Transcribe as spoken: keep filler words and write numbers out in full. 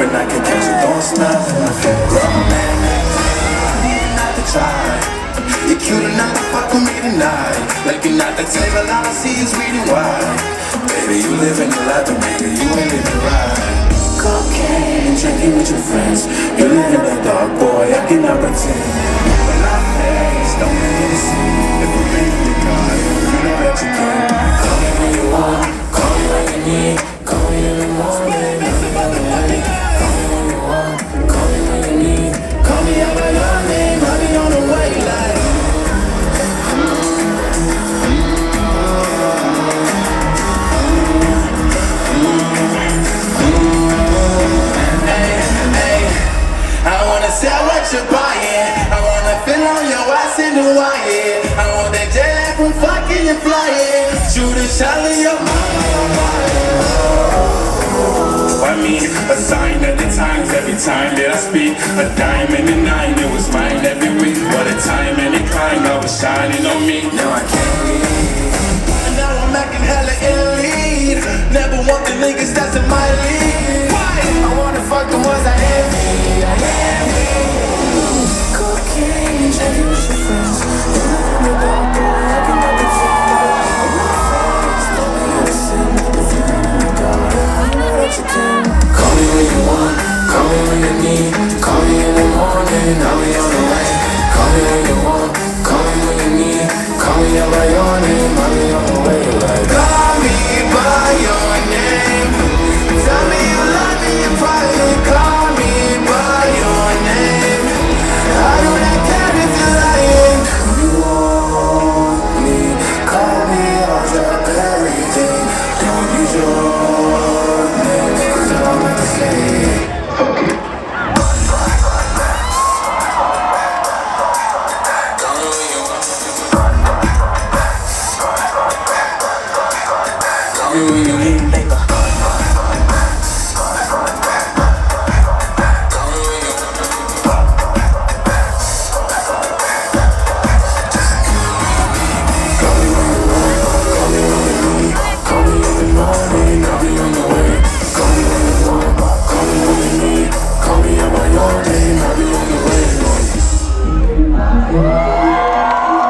hoping I can catch you throwing smiles in my face. Love man, not to try. You're cute enough to fuck with me tonight. Looking at the table, all I see is reading wide. Baby, you living your life, but nigga, you ain't living right. Cocaine and drinking with your friends. You live in the dark, boy, I cannot pretend. But I'm faced, don't make me see. If we bring the car, you know that you can. Call me when you want, call me when you need. Call me in the morning, I'll be on the way. Call me when you want, call me when you need. Call me out by your name, I'll be on the way like. Sell what you're buying. I wanna feel on your ass in Hawaii. I want that jet from fucking and flying. Shoot a shot in your mama. I mean, a sign of the times every time that I speak. A dime and a nine, it was mine every week. What a time and a crime, I was shining on me. Now I can't leave. And now I'm acting hella elite. Never want the niggas that's in my league. Why? I wanna fuck the ones I envy. I envy. Cocaine, drinking with your friends. You live in the dark, boy, I cannot pretend. I'm not faced, don't be innocent. If you live in the dark, I know that you can. Call me when you want, call me when you need. Call me in the morning, I'll be on the way. Call me when you want, call me when you need. Call me out by your name, I'll be on the way like. Call me by your name. Tell me you love me in private. Call me by your name. I do not care if you're lying. You want me, call me, I'll drop everything. Don't use your name, cause I'm not the same. Fuck it. Call me when you